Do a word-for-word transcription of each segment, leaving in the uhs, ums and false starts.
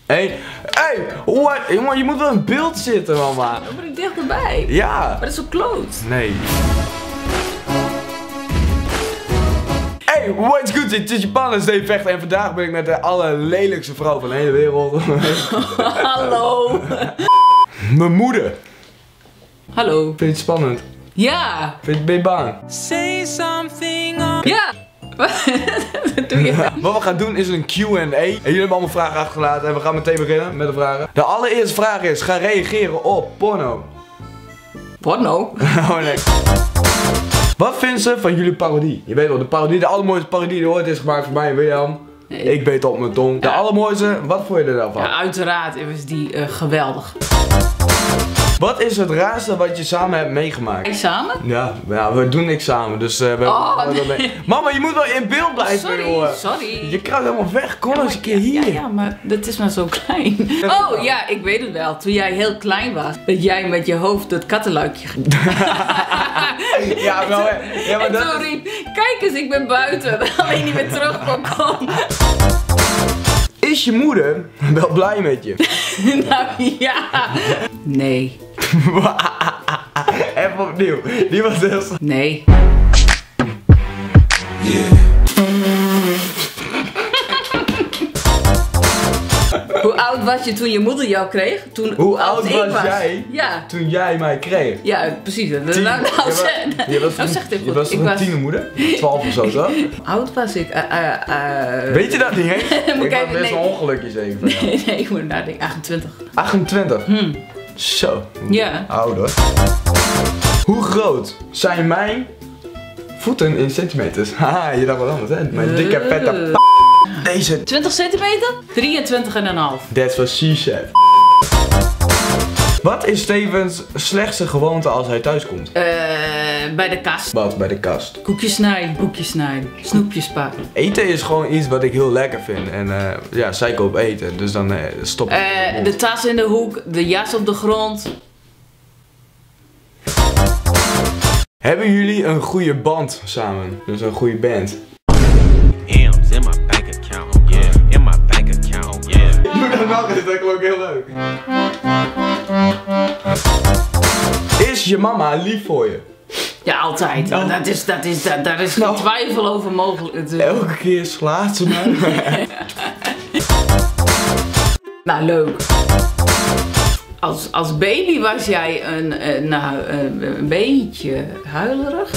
één. Hey, what? Jongen, je moet wel in beeld zitten, mama. Dan ben ik dichterbij. Ja. Maar dat is zo close. Nee. Hey, what's good? Het is Japan en Steve Vechter en vandaag ben ik met de allerlelijkste vrouw van de hele wereld. Hallo. Mijn moeder. Hallo. Vind je het spannend? Ja. Vind je, ben je bang? Say something. Ja. Wat doe je? Ja. Wat we gaan doen is een Q en A. En jullie hebben allemaal vragen achtergelaten en we gaan meteen beginnen met de vragen. De allereerste vraag is, ga reageren op porno. Porno? Oh nee. Wat vinden ze van jullie parodie? Je weet wel, de parodie, de allermooiste parodie die ooit is gemaakt voor mij en William. Nee. Ik beet op mijn tong. De Ja. allermooiste, wat vond je er dan van? Ja, uiteraard is die uh, geweldig. Wat is het raarste wat je samen hebt meegemaakt? Wij samen? Ja, ja, we doen niks samen, dus uh, we Oh, we- we- nee. Mama, je moet wel in beeld blijven, Sorry, jongen. sorry. Je kruipt helemaal weg, kom eens een keer hier. Ja, ja, maar dat is maar zo klein. Oh ja, ik weet het wel. Toen jij heel klein was, dat jij met je hoofd het kattenluikje ging. Ja, wel, hè. Ja, maar En dat toen is... riep, kijk eens, ik ben buiten. Alleen niet meer terug kon komen. Is je moeder wel blij met je? Nou ja. Nee. Even opnieuw. Die was heel... Nee. Hoe oud was je toen je moeder jou kreeg? Toen, Hoe oud ik was jij? Ja. Toen jij mij kreeg? Ja, precies. Nou, Tien. nou, Je was- zeg- je was nou een- zegt hij Je goed. was toch Ik een tienermoeder? twaalf of zo, toch? Hoe oud was ik? Uh, uh, uh, Weet je dat niet eens? Moet Ik ik had even- best nee. een ongelukje zeker van jou. Nee, nee, ik moet nadenken. achtentwintig. achtentwintig. Hm. Zo. Ja. Oud hoor. Hoe groot zijn mijn voeten in centimeters? Haha, je dacht wel anders hè? Mijn dikke vette p***. Deze. twintig centimeter? drieëntwintig en een half. That's what she said. Wat is Stevens slechtste gewoonte als hij thuis komt? Eh, bij de kast. Wat bij de kast? Koekjes snijden, boekjes snijden, snoepjes pakken. Eten is gewoon iets wat ik heel lekker vind. En uh, ja, zij koopt eten. Dus dan uh, stop ik. Eh, de tas in de hoek, de jas op de grond. Hebben jullie een goede band samen? Dus een goede band? M's in my bank account, yeah. In my bank account, yeah. Doe dat nog eens, dat klonk heel leuk. Is je mama lief voor je? Ja, altijd. Nou. Dat is, dat is, dat, daar is geen Nou. twijfel over mogelijk. Elke keer slaat ze mij. Nou, leuk. Als, als baby was jij een, eh, nou, een, een beetje huilerig.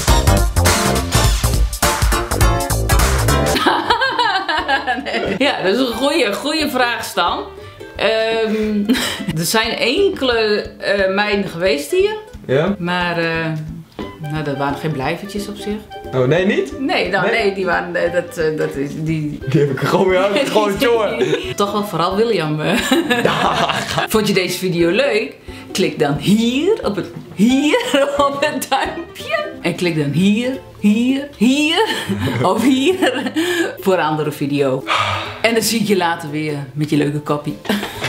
Nee. Ja, dat is een goede, goede vraag, Stan. Ehm, er zijn enkele eh, meiden geweest hier, Ja? maar eh, nou, dat waren geen blijvertjes op zich. Oh, nee, niet? Nee, nou, Nee? nee, die waren, eh, dat, eh, dat is, die... Die heb ik gewoon weer uitgegooid, jongen. Toch wel vooral William. eh. Vond je deze video leuk? Klik dan hier op het, hier op het duimpje. En klik dan hier, hier, hier of hier voor een andere video. En dan zie ik je later weer met je leuke koppie.